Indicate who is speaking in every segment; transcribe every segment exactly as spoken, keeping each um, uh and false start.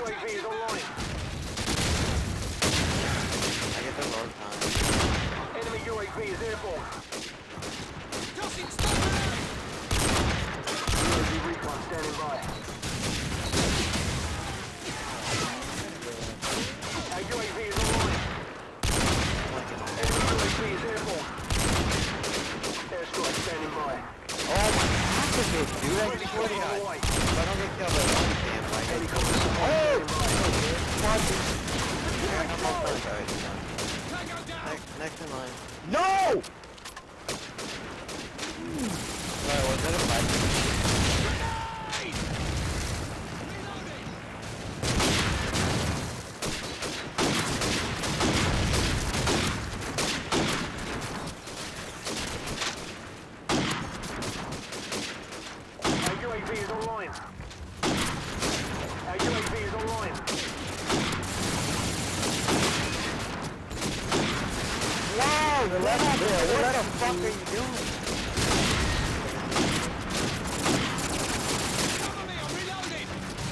Speaker 1: U A V is online.
Speaker 2: I get the load time.
Speaker 1: Enemy U A V is airborne. U A V recon standing by. Our U A V is online. Enemy U A V is airborne. Airstrike standing by.
Speaker 2: Oh my goodness, dude, I just swear to God. If I don't get killed, I don't damn like it. Oh! What? I'm almost done. Next, next in line. No! Alright, was that a fight?
Speaker 1: Our U A V is online. Our U A V is online.
Speaker 2: Wow, the left there. What the fuck are you doing?
Speaker 3: Cover me, I'm reloading!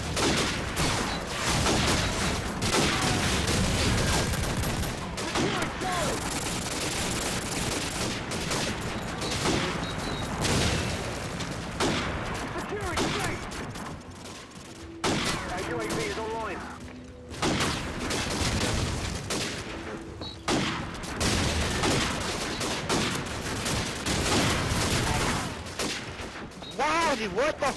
Speaker 1: Securing safe. Our U A V is online.
Speaker 2: Wow, dude, what the